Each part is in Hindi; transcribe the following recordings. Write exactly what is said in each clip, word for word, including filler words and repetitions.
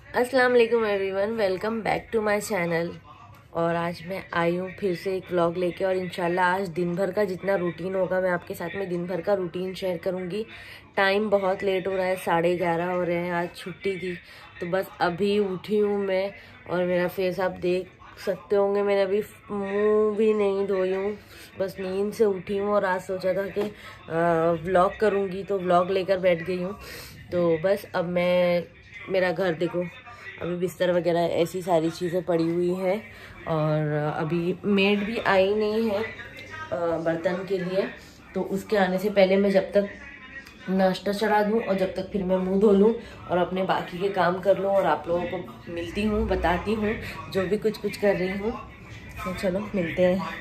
अस्सलाम वालेकुम everyone, welcome back to my channel. और आज मैं आई हूँ फिर से एक व्लॉग लेके और इंशाल्लाह आज दिन भर का जितना रूटीन होगा मैं आपके साथ में दिन भर का रूटीन शेयर करूँगी। टाइम बहुत लेट हो रहा है, साढ़े ग्यारह हो रहे हैं, आज छुट्टी थी तो बस अभी उठी हूँ मैं। और मेरा फेस आप देख सकते होंगे, मैंने अभी मुँह भी नहीं धोई हूँ, बस नींद से उठी हूँ। और आज सोचा था कि व्लॉग करूँगी तो व्लॉग लेकर बैठ गई हूँ। तो बस अब मैं, मेरा घर देखो, अभी बिस्तर वगैरह ऐसी सारी चीज़ें पड़ी हुई हैं और अभी मेड भी आई नहीं है बर्तन के लिए। तो उसके आने से पहले मैं जब तक नाश्ता चढ़ा दूँ और जब तक फिर मैं मुंह धो लूँ और अपने बाकी के काम कर लूँ और आप लोगों को मिलती हूँ, बताती हूँ जो भी कुछ कुछ कर रही हूँ। तो चलो मिलते हैं।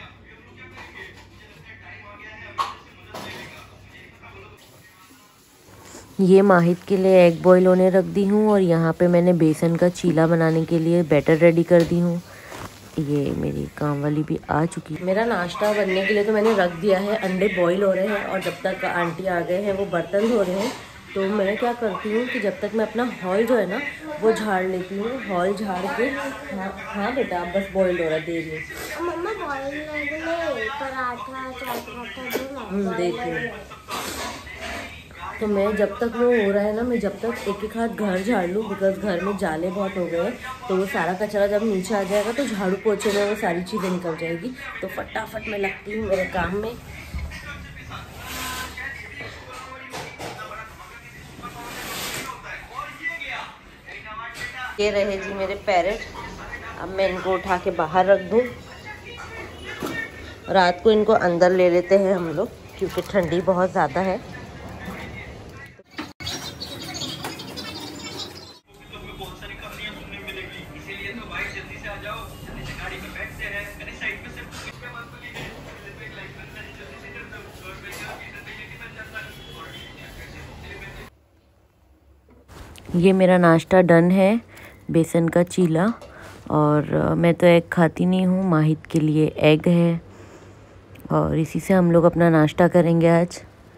ये माहिद के लिए एग बॉईल होने रख दी हूँ और यहाँ पे मैंने बेसन का चीला बनाने के लिए बैटर रेडी कर दी हूँ। ये मेरी काम वाली भी आ चुकी है। मेरा नाश्ता बनने के लिए तो मैंने रख दिया है, अंडे बॉईल हो रहे हैं और जब तक आंटी आ गए हैं वो बर्तन धो रहे हैं। तो मैं क्या करती हूँ कि जब तक मैं अपना हॉल जो है ना वो झाड़ लेती हूँ। हॉल झाड़ के, हाँ हाँ बेटा बस बॉईल हो रहा है, दे रही मम्मा बॉईल पराठा चाट देखिए। तो मैं जब तक वो हो रहा है ना, मैं जब तक एक एक हाथ घर झाड़ लूँ, बिकॉज घर में जाले बहुत हो गए हैं। तो वो सारा कचरा जब नीचे आ जाएगा तो झाड़ू पोछे में वो सारी चीज़ें निकल जाएगी। तो फटाफट मैं लगती हूँ मेरे काम में। ये रहे जी मेरे पैरेट, अब मैं इनको उठा के बाहर रख दूँ। रात को इनको अंदर ले लेते हैं हम लोग क्योंकि ठंडी बहुत ज़्यादा है। ये मेरा नाश्ता डन है, बेसन का चीला। और मैं तो एग खाती नहीं हूँ, माहिद के लिए एग है और इसी से हम लोग अपना नाश्ता करेंगे आज।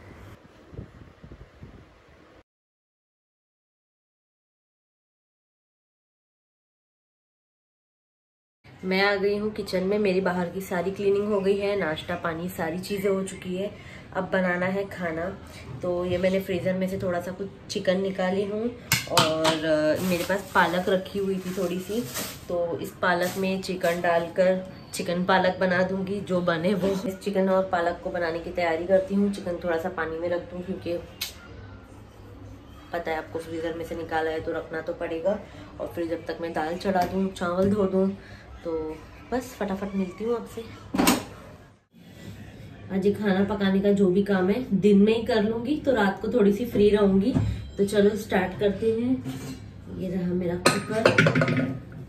मैं आ गई हूँ किचन में, मेरी बाहर की सारी क्लीनिंग हो गई है, नाश्ता पानी सारी चीज़ें हो चुकी है। अब बनाना है खाना। तो ये मैंने फ्रीज़र में से थोड़ा सा कुछ चिकन निकाली हूँ और मेरे पास पालक रखी हुई थी थोड़ी सी, तो इस पालक में चिकन डालकर चिकन पालक बना दूंगी। जो बने वो, इस चिकन और पालक को बनाने की तैयारी करती हूँ। चिकन थोड़ा सा पानी में रख दूँ क्योंकि पता है आपको फ्रीज़र में से निकाला है तो रखना तो पड़ेगा। और फिर जब तक मैं दाल चढ़ा दूँ, चावल धो दूँ, तो बस फटाफट मिलती हूँ आपसे। आज ये खाना पकाने का जो भी काम है दिन में ही कर लूंगी तो रात को थोड़ी सी फ्री रहूंगी। तो चलो स्टार्ट करते हैं। ये रहा मेरा कुकर।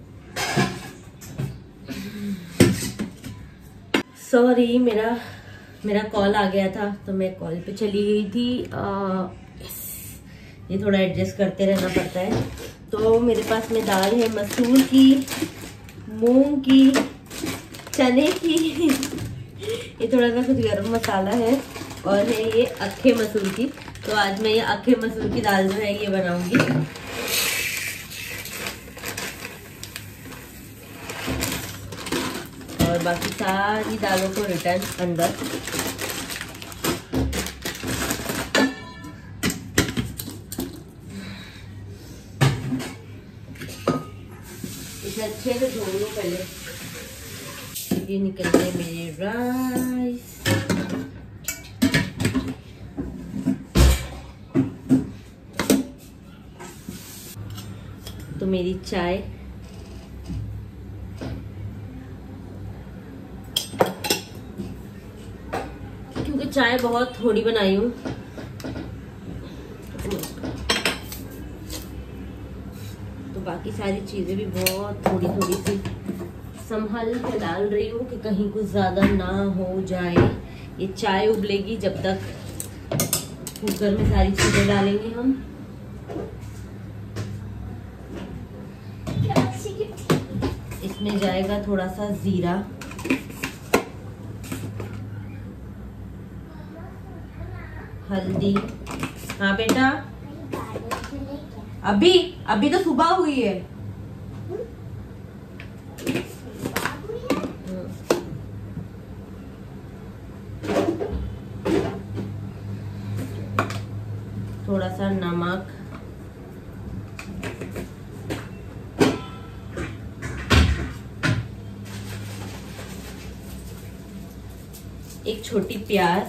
सॉरी, मेरा मेरा कॉल आ गया था तो मैं कॉल पे चली गई थी। आ, ये थोड़ा एडजस्ट करते रहना पड़ता है। तो मेरे पास में दाल है मसूर की, मूंग की, चने की, ये थोड़ा सा कुछ गरम मसाला है और है ये अक्खे मसूर की। तो आज मैं ये अक्खे मसूर की दाल जो है ये बनाऊंगी। और बाकी सारी दालों को रिटर्न अंदर। इसे अच्छे से धो लो पहले। ये निकल गए मेरे राइस। तो मेरी चाय, क्योंकि चाय बहुत थोड़ी बनाई हूँ तो बाकी सारी चीजें भी बहुत थोड़ी थोड़ी सी संभाल के डाल रही हूँ कि कहीं कुछ ज्यादा ना हो जाए। ये चाय उबलेगी जब तक कुकर में सारी चीजें डालेंगे हम। इसमें जाएगा थोड़ा सा जीरा, हल्दी। हाँ बेटा, अभी अभी तो सुबह हुई है। थोड़ा सा नमक, एक छोटी प्याज,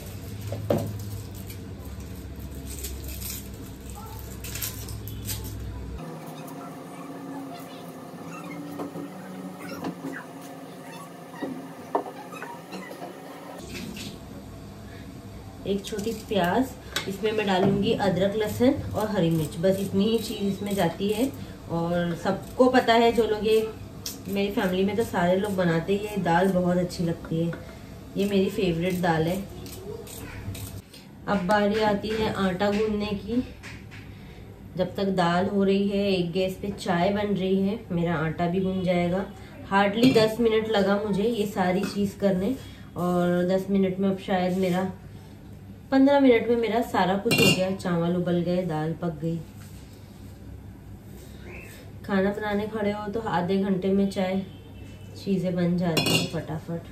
एक छोटी प्याज, इसमें मैं डालूंगी अदरक लहसुन और हरी मिर्च, बस इतनी ही चीज़ इसमें जाती है। और सबको पता है, जो लोग ये मेरी फैमिली में तो सारे लोग बनाते ही है, दाल बहुत अच्छी लगती है, ये मेरी फेवरेट दाल है। अब बारी आती है आटा गूंदने की। जब तक दाल हो रही है, एक गैस पे चाय बन रही है, मेरा आटा भी गूंद जाएगा। हार्डली दस मिनट लगा मुझे ये सारी चीज़ करने, और दस मिनट में अब शायद मेरा पंद्रह मिनट में मेरा सारा कुछ हो गया। चावल उबल गए, दाल पक गई। खाना बनाने खड़े हो तो आधे घंटे में चाय चीज़ें बन जाती हैं फटाफट।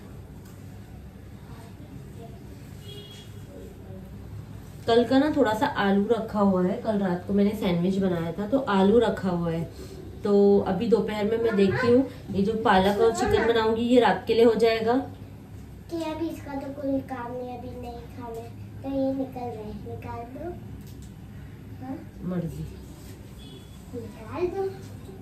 कल का ना थोड़ा सा आलू रखा हुआ है, कल रात को मैंने सैंडविच बनाया था तो आलू रखा हुआ है। तो अभी दोपहर में मैं देखती हूँ, ये जो पालक और चिकन बनाऊंगी ये रात के लिए हो जाएगा। कि अभी इसका तो कोई काम नहीं, अभी नहीं खाने तो ये निकल रहे, निकाल दो। हाँ? मर्जी, निकाल दो।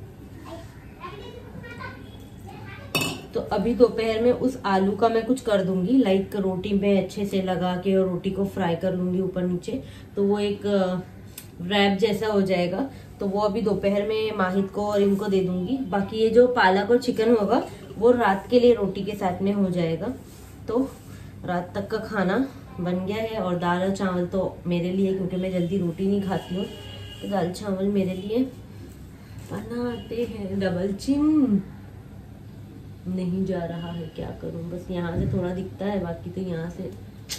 तो अभी दोपहर में उस आलू का मैं कुछ कर दूंगी, लाइक रोटी में अच्छे से लगा के और रोटी को फ्राई कर लूंगी ऊपर नीचे, तो वो एक रैप जैसा हो जाएगा। तो वो अभी दोपहर में माहिद को और इनको दे दूंगी। बाकी ये जो पालक और चिकन होगा वो रात के लिए रोटी के साथ में हो जाएगा। तो रात तक का खाना बन गया है। और दाल और चावल तो मेरे लिए, क्योंकि मैं जल्दी रोटी नहीं खाती हूँ, तो दाल चावल मेरे लिए बनाते हैं। डबल चिन नहीं जा रहा है, क्या करूं, बस यहाँ से थोड़ा दिखता है, बाकी तो यहाँ से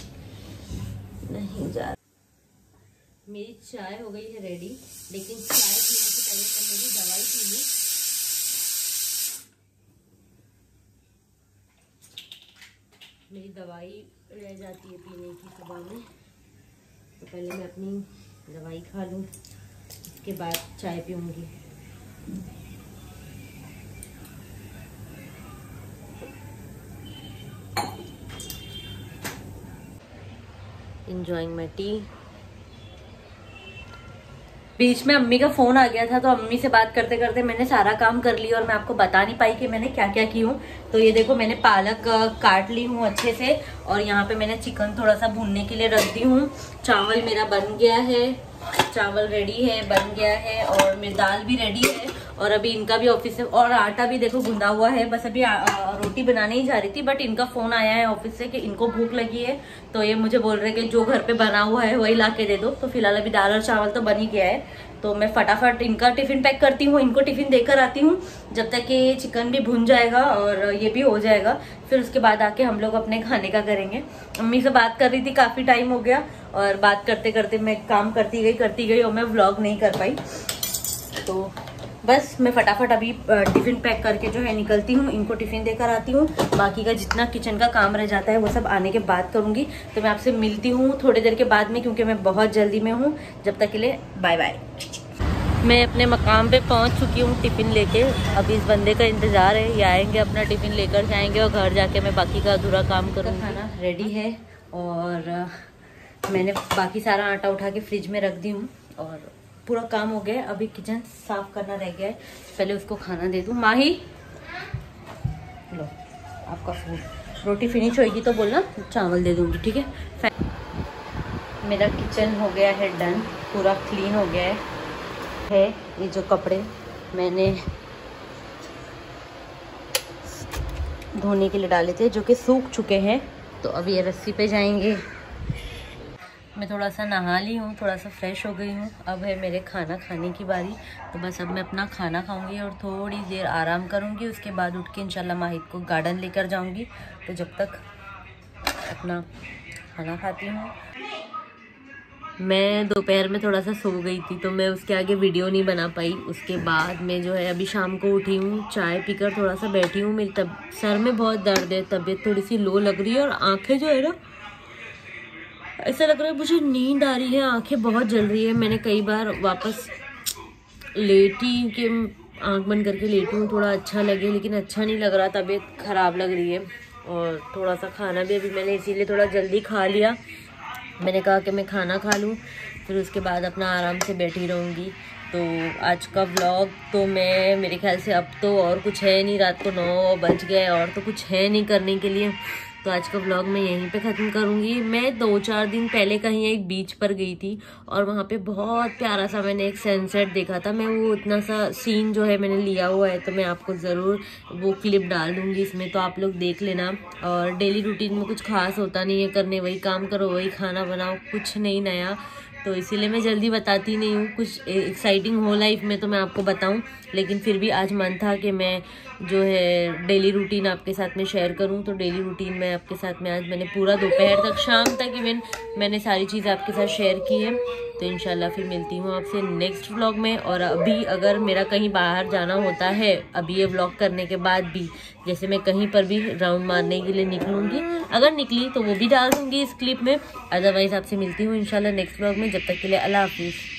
नहीं जा रहा। मेरी चाय हो गई है रेडी, लेकिन चाय पीने से पहले मैं मेरी दवाई पी लूं। मेरी दवाई रह जाती है पीने की सुबह में, तो पहले मैं अपनी दवाई खा लूं, उसके बाद चाय पीऊंगी। Enjoying my tea। बीच में अम्मी का फोन आ गया था, तो अम्मी से बात करते करते मैंने सारा काम कर लिया और मैं आपको बता नहीं पाई कि मैंने क्या क्या की हूँ। तो ये देखो, मैंने पालक काट ली हूँ अच्छे से, और यहाँ पे मैंने चिकन थोड़ा सा भूनने के लिए रख दी हूँ। चावल मेरा बन गया है, चावल रेडी है, बन गया है, और मेरी दाल भी रेडी है। और अभी इनका भी ऑफिस से, और आटा भी देखो गूंदा हुआ है, बस अभी आ, आ, रोटी बनाने ही जा रही थी, बट इनका फोन आया है ऑफिस से कि इनको भूख लगी है। तो ये मुझे बोल रहे कि जो घर पे बना हुआ है वही ला के दे दो। तो फिलहाल अभी दाल और चावल तो बन ही गया है, तो मैं फटाफट इनका टिफिन पैक करती हूँ, इनको टिफिन देकर आती हूँ, जब तक कि चिकन भी भुन जाएगा और ये भी हो जाएगा। फिर उसके बाद आके हम लोग अपने खाने का करेंगे। अम्मी से बात कर रही थी, काफी टाइम हो गया, और बात करते करते मैं काम करती गई करती गई और मैं व्लॉग नहीं कर पाई। तो बस मैं फटाफट अभी टिफिन पैक करके जो है निकलती हूँ, इनको टिफिन देकर आती हूँ। बाकी का जितना किचन का काम रह जाता है वो सब आने के बाद करूँगी। तो मैं आपसे मिलती हूँ थोड़ी देर के बाद में, क्योंकि मैं बहुत जल्दी में हूँ। जब तक के लिए बाय बाय। मैं अपने मकाम पे पहुँच चुकी हूँ टिफिन लेके। अभी इस बंदे का इंतज़ार है, ये आएंगे, अपना टिफिन लेकर जाएंगे और घर जाके मैं बाकी का अधूरा काम करूँगी। खाना रेडी है और मैंने बाकी सारा आटा उठा के फ्रिज में रख दी हूँ, और पूरा काम हो गया। अभी किचन साफ करना रह गया है, पहले उसको खाना दे दूँ। माही लो आपका फूड, रोटी फिनिश होएगी तो बोलना, चावल दे दूँगी, ठीक है। मेरा किचन हो गया है डन, पूरा क्लीन हो गया है। है ये जो कपड़े मैंने धोने के लिए डाले थे, जो कि सूख चुके हैं, तो अब ये रस्सी पे जाएंगे। मैं थोड़ा सा नहा ली हूँ, थोड़ा सा फ्रेश हो गई हूँ। अब है मेरे खाना खाने की बारी, तो बस अब मैं अपना खाना खाऊंगी और थोड़ी देर आराम करूँगी। उसके बाद उठ के इंशाल्लाह माहिद को गार्डन लेकर जाऊँगी। तो जब तक अपना खाना खाती हूँ। मैं दोपहर में थोड़ा सा सो गई थी तो मैं उसके आगे वीडियो नहीं बना पाई। उसके बाद मैं जो है अभी शाम को उठी हूँ, चाय पीकर थोड़ा सा बैठी हूँ। मेरी तब सर में बहुत दर्द है, तबीयत थोड़ी सी लो लग रही है और आंखें जो है ना ऐसा लग रहा है मुझे नींद आ रही है, आंखें बहुत जल रही है। मैंने कई बार वापस लेटी के आंख बंद करके लेटी हूँ थोड़ा अच्छा लगे, लेकिन अच्छा नहीं लग रहा, तबीयत ख़राब लग रही है। और थोड़ा सा खाना भी अभी मैंने इसीलिए थोड़ा जल्दी खा लिया। मैंने कहा कि मैं खाना खा लूँ फिर उसके बाद अपना आराम से बैठी रहूँगी। तो आज का व्लॉग तो मैं मेरे ख्याल से अब तो और कुछ है नहीं, रात को नौ बज गए और तो कुछ है नहीं करने के लिए। तो आज का व्लॉग मैं यहीं पे ख़त्म करूँगी। मैं दो चार दिन पहले कहीं एक बीच पर गई थी और वहाँ पे बहुत प्यारा सा मैंने एक सनसेट देखा था। मैं वो इतना सा सीन जो है मैंने लिया हुआ है, तो मैं आपको ज़रूर वो क्लिप डाल दूँगी इसमें, तो आप लोग देख लेना। और डेली रूटीन में कुछ खास होता नहीं है, करने वही काम करो, वही खाना बनाओ, कुछ नहीं नया। तो इसीलिए मैं जल्दी बताती नहीं हूँ, कुछ एक्साइटिंग हो लाइफ में तो मैं आपको बताऊँ। लेकिन फिर भी आज मन था कि मैं जो है डेली रूटीन आपके साथ में शेयर करूँ। तो डेली रूटीन में आपके साथ में आज मैंने पूरा दोपहर तक शाम तक इवन मैंने सारी चीज़ें आपके साथ शेयर की है। तो इंशाल्लाह फिर मिलती हूँ आपसे नेक्स्ट व्लॉग में। और अभी अगर मेरा कहीं बाहर जाना होता है अभी ये व्लॉग करने के बाद भी, जैसे मैं कहीं पर भी राउंड मारने के लिए निकलूँगी, अगर निकली तो वो भी डाल दूँगी इस क्लिप में। अदरवाइज़ आपसे मिलती हूँ इंशाल्लाह नेक्स्ट व्लॉग में। जब तक के लिए अल्लाह हाफिज़।